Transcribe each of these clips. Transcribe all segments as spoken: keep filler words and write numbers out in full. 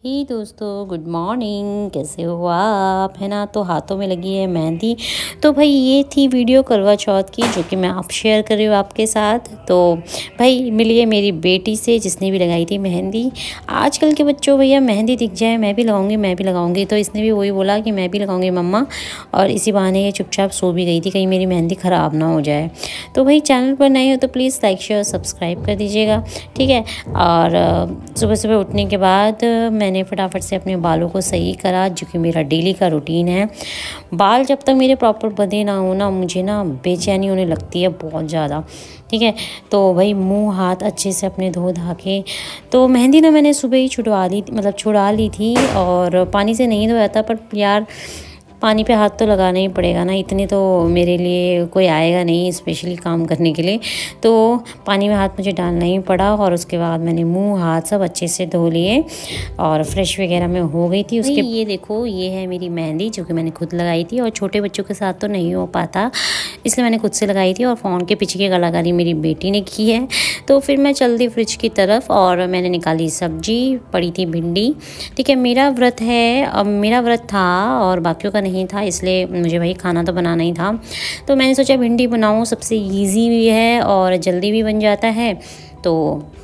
हे दोस्तों, good morning. कैसे हो आप? है ना, तो हाथों में लगी है मेहंदी। तो भाई ये थी वीडियो करवा चौथ की, जो कि मैं आप शेयर कर रही हूँ आपके साथ। तो भाई मिलिए मेरी बेटी से, जिसने भी लगाई थी मेहंदी। आजकल के बच्चों भैया मेहंदी दिख जाए मैं भी लगाऊंगी मैं भी लगाऊंगी तो इसने भी वही बोला कि मैं भी लगाऊंगी मम्मा। और इसी बहाने ये चुपचाप सो भी गई थी, कहीं मेरी मेहंदी ख़राब ना हो जाए। तो भाई चैनल पर नए हो तो प्लीज़ लाइक शेयर सब्सक्राइब कर दीजिएगा, ठीक है। और सुबह सुबह उठने के बाद मैंने मैंने फटाफट से अपने बालों को सही करा, जो कि मेरा डेली का रूटीन है। बाल जब तक मेरे प्रॉपर बंधे ना हो ना, मुझे ना बेचैनी होने लगती है बहुत ज़्यादा, ठीक है। तो भाई मुंह हाथ अच्छे से अपने धो धा के, तो मेहंदी ना मैंने सुबह ही छुड़वा ली, मतलब छुड़ा ली थी। और पानी से नहीं धोया था, पर यार पानी पे हाथ तो लगाना ही पड़ेगा ना, इतने तो मेरे लिए कोई आएगा नहीं स्पेशली काम करने के लिए। तो पानी में हाथ मुझे डालना ही पड़ा। और उसके बाद मैंने मुंह हाथ सब अच्छे से धो लिए और फ्रेश वगैरह में हो गई थी। उसके ये देखो, ये है मेरी मेहंदी, जो कि मैंने खुद लगाई थी। और छोटे बच्चों के साथ तो नहीं हो पाता, इसलिए मैंने खुद से लगाई थी। और फ़ोन के पीछे की कलाकारी मेरी बेटी ने की है। तो फिर मैं चल दी फ्रिज की तरफ और मैंने निकाली सब्जी, पड़ी थी भिंडी, ठीक है। मेरा व्रत है, अब मेरा व्रत था और बाकियों का नहीं था, इसलिए मुझे भाई खाना तो बनाना ही था। तो मैंने सोचा भिंडी बनाऊं, सबसे इजी भी है और जल्दी भी बन जाता है। तो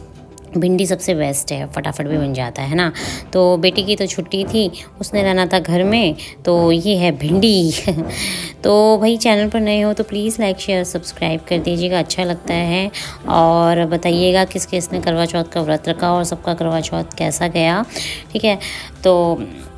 भिंडी सबसे बेस्ट है, फटाफट भी बन जाता है ना। तो बेटी की तो छुट्टी थी, उसने रहना था घर में, तो ये है भिंडी। तो भाई चैनल पर नए हो तो प्लीज़ लाइक शेयर सब्सक्राइब कर दीजिएगा, अच्छा लगता है। और बताइएगा किस किस ने करवा चौथ का व्रत रखा और सबका करवा चौथ कैसा गया, ठीक है। तो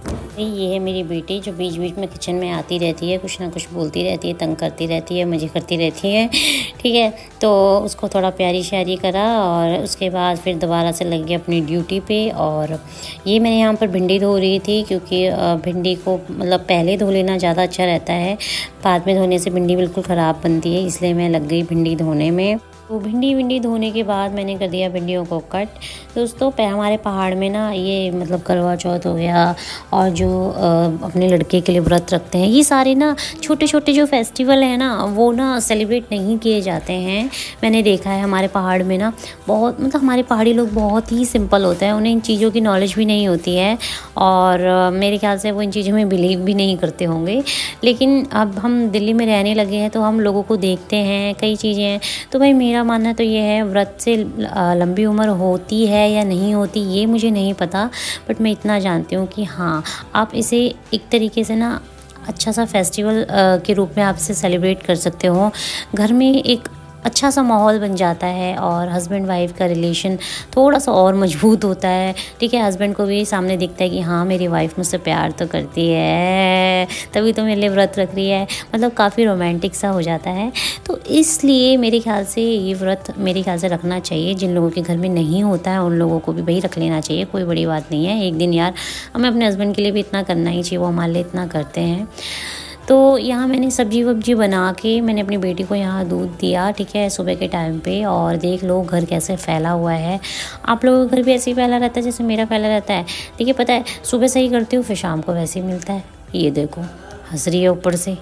ये है मेरी बेटी, जो बीच बीच में किचन में आती रहती है, कुछ ना कुछ बोलती रहती है, तंग करती रहती है, मज़े करती रहती है, ठीक है। तो उसको थोड़ा प्यारी श्यारी करा और उसके बाद फिर दोबारा से लग गई अपनी ड्यूटी पे। और ये मैंने यहाँ पर भिंडी धो रही थी, क्योंकि भिंडी को मतलब पहले धो लेना ज़्यादा अच्छा रहता है, बाद में धोने से भिंडी बिल्कुल ख़राब बनती है, इसलिए मैं लग गई भिंडी धोने में। तो भिंडी भिंडी धोने के बाद मैंने कर दिया भिंडियों को कट। दोस्तों हमारे पहाड़ में ना ये मतलब करवा चौथ हो गया और जो आ, अपने लड़के के लिए व्रत रखते हैं, ये सारे ना छोटे छोटे जो फेस्टिवल हैं ना, वो ना सेलिब्रेट नहीं किए जाते हैं। मैंने देखा है हमारे पहाड़ में ना बहुत, मतलब हमारे पहाड़ी लोग बहुत ही सिंपल होते हैं, उन्हें इन चीज़ों की नॉलेज भी नहीं होती है। और आ, मेरे ख्याल से वो इन चीज़ों में बिलीव भी नहीं करते होंगे। लेकिन अब हम दिल्ली में रहने लगे हैं तो हम लोगों को देखते हैं कई चीज़ें। तो भाई मेरा मानना तो ये है, व्रत से लंबी उम्र होती है या नहीं होती ये मुझे नहीं पता, बट मैं इतना जानती हूँ कि हाँ, आप इसे एक तरीके से ना अच्छा सा फेस्टिवल के रूप में आप इसे सेलिब्रेट कर सकते हो। घर में एक अच्छा सा माहौल बन जाता है और हस्बैंड वाइफ का रिलेशन थोड़ा सा और मजबूत होता है, ठीक है। हस्बैंड को भी सामने दिखता है कि हाँ मेरी वाइफ मुझसे प्यार तो करती है, तभी तो मेरे लिए व्रत रख रही है, मतलब काफ़ी रोमांटिक सा हो जाता है। तो इसलिए मेरे ख्याल से ये व्रत मेरे ख्याल से रखना चाहिए। जिन लोगों के घर में नहीं होता है उन लोगों को भी भाई रख लेना चाहिए, कोई बड़ी बात नहीं है। एक दिन यार हमें अपने हस्बैंड के लिए भी इतना करना ही चाहिए, वो हमारे लिए इतना करते हैं। तो यहाँ मैंने सब्जी वब्जी बना के मैंने अपनी बेटी को यहाँ दूध दिया, ठीक है, सुबह के टाइम पे। और देख लो घर कैसे फैला हुआ है। आप लोगों का घर भी ऐसे ही फैला रहता है जैसे मेरा फैला रहता है, ठीक है। पता है सुबह से ही करती हूँ, फिर शाम को वैसे ही मिलता है। ये देखो हंस रही है ऊपर से।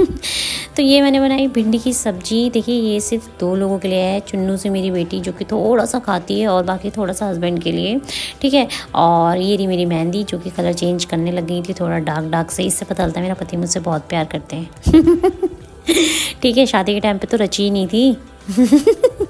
तो ये मैंने बनाई भिंडी की सब्जी। देखिए ये सिर्फ दो लोगों के लिए है, चुन्नू से मेरी बेटी जो कि थोड़ा सा खाती है और बाकी थोड़ा सा हस्बैंड के लिए, ठीक है। और ये रही मेरी मेहंदी, जो कि कलर चेंज करने लग गई थी थोड़ा डार्क डार्क से। इससे पता चलता है मेरा पति मुझसे बहुत प्यार करते हैं। ठीक है, शादी के टाइम पे तो रची ही नहीं थी।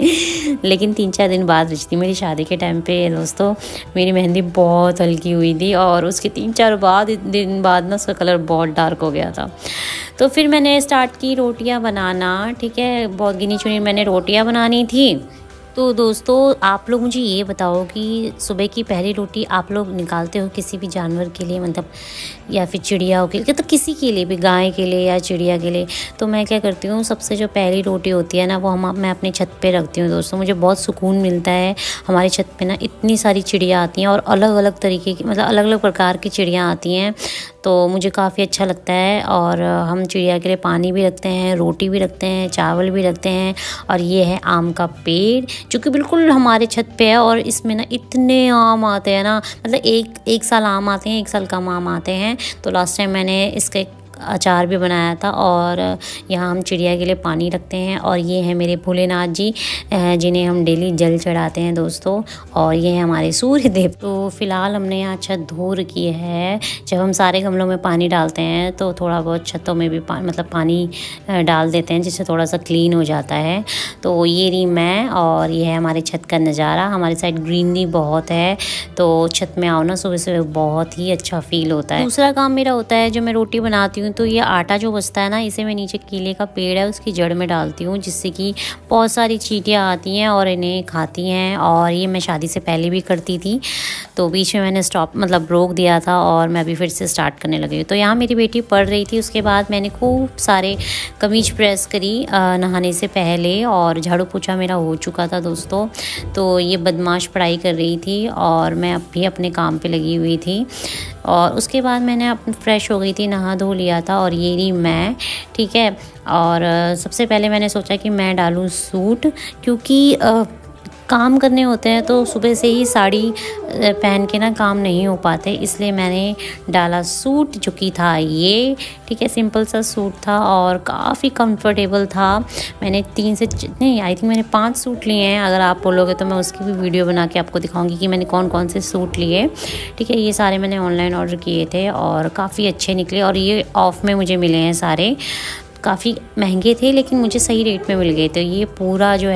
लेकिन तीन चार दिन बाद रची थी मेरी शादी के टाइम पे। दोस्तों मेरी मेहंदी बहुत हल्की हुई थी और उसके तीन चार बाद दिन बाद ना उसका कलर बहुत डार्क हो गया था। तो फिर मैंने स्टार्ट की रोटियां बनाना, ठीक है। बहुत गिनी चुनी मैंने रोटियां बनानी थी। तो दोस्तों आप लोग मुझे ये बताओ कि सुबह की पहली रोटी आप लोग निकालते हो किसी भी जानवर के लिए, मतलब या फिर चिड़िया के लिए, तो किसी के लिए भी, गाय के लिए या चिड़िया के लिए। तो मैं क्या करती हूँ, सबसे जो पहली रोटी होती है ना, वो हम मैं अपने छत पे रखती हूँ। दोस्तों मुझे बहुत सुकून मिलता है। हमारी छत पे ना इतनी सारी चिड़िया आती हैं और अलग अलग तरीके की, मतलब अलग अलग प्रकार की चिड़िया आती हैं, तो मुझे काफ़ी अच्छा लगता है। और हम चिड़िया के लिए पानी भी रखते हैं, रोटी भी रखते हैं, चावल भी रखते हैं। और ये है आम का पेड़, जो कि बिल्कुल हमारे छत पे है। और इसमें ना इतने आम आते हैं ना, मतलब एक एक साल आम आते हैं, एक साल कम आम आते हैं। तो लास्ट टाइम मैंने इसके अचार भी बनाया था। और यहाँ हम चिड़िया के लिए पानी रखते हैं। और ये है मेरे भोलेनाथ जी जिन्हें हम डेली जल चढ़ाते हैं दोस्तों। और ये है हमारे सूर्य देव। तो फिलहाल हमने यहाँ छत धो रखी है। जब हम सारे गमलों में पानी डालते हैं तो थोड़ा बहुत छतों में भी पा, मतलब पानी डाल देते हैं, जिससे थोड़ा सा क्लीन हो जाता है। तो ये रही मैं, और ये है हमारे छत का नज़ारा। हमारी साइड ग्रीनरी बहुत है, तो छत में आओ ना सुबह सुबह, बहुत ही अच्छा फील होता है। दूसरा काम मेरा होता है, जो मैं रोटी बनाती हूँ तो ये आटा जो बचता है ना, इसे मैं नीचे केले का पेड़ है उसकी जड़ में डालती हूँ, जिससे कि बहुत सारी चींटियाँ आती हैं और इन्हें खाती हैं। और ये मैं शादी से पहले भी करती थी, तो बीच में मैंने स्टॉप मतलब रोक दिया था और मैं अभी फिर से स्टार्ट करने लगी। तो यहाँ मेरी बेटी पढ़ रही थी, उसके बाद मैंने खूब सारे कमीज प्रेस करी नहाने से पहले, और झाड़ू पोछा मेरा हो चुका था दोस्तों। तो ये बदमाश पढ़ाई कर रही थी और मैं अब भी अपने काम पे लगी हुई थी। और उसके बाद मैंने अपने फ्रेश हो गई थी, नहा धो लिया था। और ये रही मैं, ठीक है। और सबसे पहले मैंने सोचा कि मैं डालूँ सूट, क्योंकि आ, काम करने होते हैं तो सुबह से ही साड़ी पहन के ना काम नहीं हो पाते, इसलिए मैंने डाला सूट, जो कि था ये, ठीक है। सिंपल सा सूट था और काफ़ी कंफर्टेबल था। मैंने तीन से नहीं आई थिंक मैंने पांच सूट लिए हैं। अगर आप बोलोगे तो मैं उसकी भी वीडियो बना के आपको दिखाऊंगी कि मैंने कौन कौन से सूट लिए, ठीक है। ये सारे मैंने ऑनलाइन ऑर्डर किए थे और काफ़ी अच्छे निकले। और ये ऑफ़ में मुझे मिले हैं सारे, काफ़ी महंगे थे लेकिन मुझे सही रेट में मिल गए। तो ये पूरा जो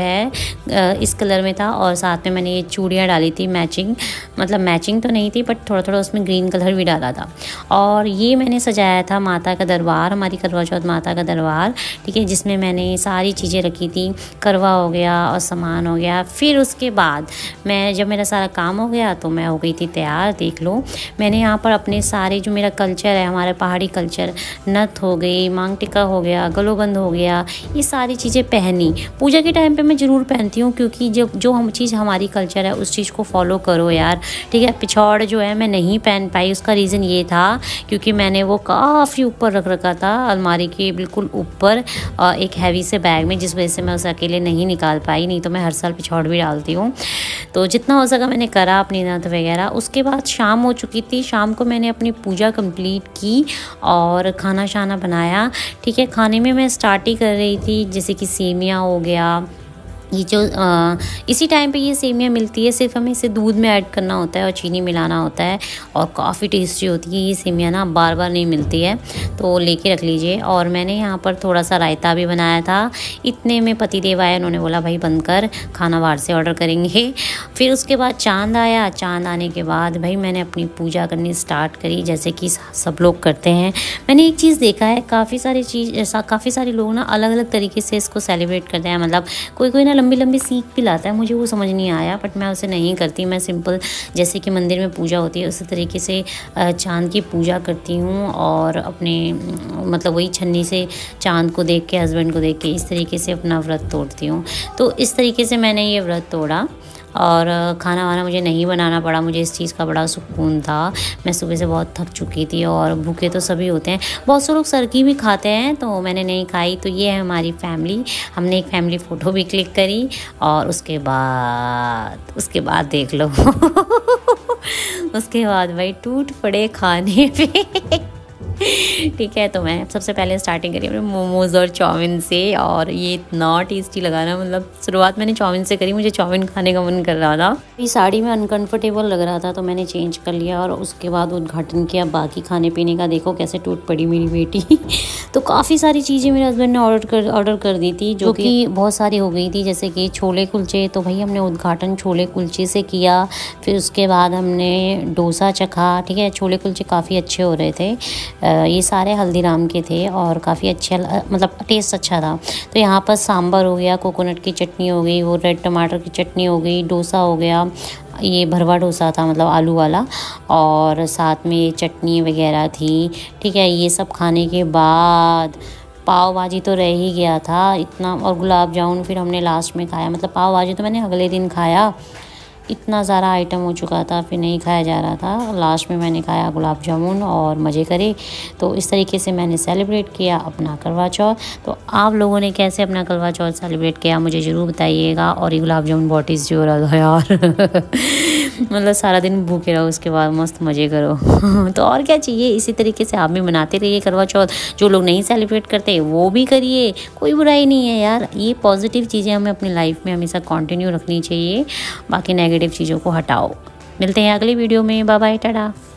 है इस कलर में था, और साथ में मैंने ये चूड़ियाँ डाली थी मैचिंग, मतलब मैचिंग तो नहीं थी बट थोड़ा थोड़ा उसमें ग्रीन कलर भी डाला था। और ये मैंने सजाया था माता का दरबार, हमारी करवा चौथ माता का दरबार, ठीक है, जिसमें मैंने सारी चीज़ें रखी थी। करवा हो गया और सामान हो गया। फिर उसके बाद मैं, जब मेरा सारा काम हो गया तो मैं हो गई थी तैयार। देख लो, मैंने यहाँ पर अपने सारे जो मेरा कल्चर है, हमारे पहाड़ी कल्चर, नथ हो गई, मांग टिक्का हो गया, गलोबंद हो गया, ये सारी चीज़ें पहनी। पूजा के टाइम पे मैं ज़रूर पहनती हूँ, क्योंकि जब जो हम चीज़ हमारी कल्चर है उस चीज़ को फॉलो करो यार, ठीक है। पिछौड़ जो है मैं नहीं पहन पाई, उसका रीज़न ये था क्योंकि मैंने वो काफ़ी ऊपर रख रखा था, अलमारी के बिल्कुल ऊपर, एक हैवी से बैग में, जिस वजह से मैं उसे अकेले नहीं निकाल पाई। नहीं तो मैं हर साल पिछौड़ भी डालती हूँ। तो जितना हो सका मैंने करा अपनी नथ वगैरह। उसके बाद शाम हो चुकी थी, शाम को मैंने अपनी पूजा कंप्लीट की और खाना शाना बनाया, ठीक है। खाने में मैं स्टार्ट ही कर रही थी, जैसे कि सेमिया हो गया। ये जो आ, इसी टाइम पे ये सेमिया मिलती है, सिर्फ हमें इसे दूध में ऐड करना होता है और चीनी मिलाना होता है, और काफ़ी टेस्टी होती है ये सेमिया ना, बार बार नहीं मिलती है, तो लेके रख लीजिए। और मैंने यहाँ पर थोड़ा सा रायता भी बनाया था। इतने में पतिदेव आए, उन्होंने बोला भाई बंद कर, खाना बाहर से ऑर्डर करेंगे। फिर उसके बाद चाँद आया। चाँद आने के बाद भाई मैंने अपनी पूजा करनी स्टार्ट करी, जैसे कि सब लोग करते हैं। मैंने एक चीज़ देखा है, काफ़ी सारी चीज़ ऐसा काफ़ी सारे लोग ना अलग अलग तरीके से इसको सेलिब्रेट करते हैं। मतलब कोई कोई ना लंबी लंबी सीख भी लाता है, मुझे वो समझ नहीं आया, बट मैं उसे नहीं करती। मैं सिंपल जैसे कि मंदिर में पूजा होती है उसी तरीके से चाँद की पूजा करती हूँ, और अपने मतलब वही छन्नी से चाँद को देख के, हस्बैंड को देख के, इस तरीके से अपना व्रत तोड़ती हूँ। तो इस तरीके से मैंने ये व्रत तोड़ा, और खाना वाना मुझे नहीं बनाना पड़ा। मुझे इस चीज़ का बड़ा सुकून था। मैं सुबह से बहुत थक चुकी थी, और भूखे तो सभी होते हैं, बहुत से लोग सरकी भी खाते हैं, तो मैंने नहीं खाई। तो ये है हमारी फैमिली। हमने एक फैमिली फ़ोटो भी क्लिक करी, और उसके बाद उसके बाद देख लो उसके बाद भाई टूट पड़े खाने पे ठीक है। तो मैं सबसे पहले स्टार्टिंग करी अपने मोमोज़ और चाउमीन से, और ये इतना टेस्टी लगा ना, मतलब शुरुआत मैंने चाउमीन से करी, मुझे चाउमीन खाने का मन कर रहा था। ये साड़ी में अनकंफर्टेबल लग रहा था तो मैंने चेंज कर लिया, और उसके बाद उद्घाटन किया बाकी खाने पीने का। देखो कैसे टूट पड़ी मेरी बेटी तो काफ़ी सारी चीज़ें मेरे हस्बैंड ने ऑर्डर कर ऑर्डर कर दी थी, जो कि बहुत सारी हो गई थी, जैसे कि छोले कुलचे। तो भाई हमने उद्घाटन छोले कुलचे से किया। फिर उसके बाद हमने डोसा चखा, ठीक है। छोले कुलचे काफ़ी अच्छे हो रहे थे, ये सारे हल्दीराम के थे और काफ़ी अच्छे, मतलब टेस्ट अच्छा था। तो यहाँ पर सांभर हो गया, कोकोनट की चटनी हो गई, वो रेड टमाटर की चटनी हो गई, डोसा हो गया, ये भरवा डोसा था मतलब आलू वाला, और साथ में चटनी वगैरह थी, ठीक है। ये सब खाने के बाद पाव भाजी तो रह ही गया था इतना, और गुलाब जामुन फिर हमने लास्ट में खाया। मतलब पाव भाजी तो मैंने अगले दिन खाया, इतना सारा आइटम हो चुका था, फिर नहीं खाया जा रहा था। लास्ट में मैंने खाया गुलाब जामुन और मज़े करे। तो इस तरीके से मैंने सेलिब्रेट किया अपना करवा चौथ। तो आप लोगों ने कैसे अपना करवा चौथ सेलिब्रेट किया मुझे ज़रूर बताइएगा। और ये गुलाब जामुन बहुत टेस्टी हो रहा था यार मतलब सारा दिन भूखे रहो, उसके बाद मस्त मज़े करो। तो और क्या चाहिए, इसी तरीके से आप भी मनाते रहिए करवा चौथ। जो लोग नहीं सेलिब्रेट करते वो भी करिए, कोई बुराई नहीं है यार। ये पॉजिटिव चीज़ें हमें अपनी लाइफ में हमेशा कंटिन्यू रखनी चाहिए, बाकी नेगेटिव चीज़ों को हटाओ। मिलते हैं अगली वीडियो में, बाय बाय, टाटा।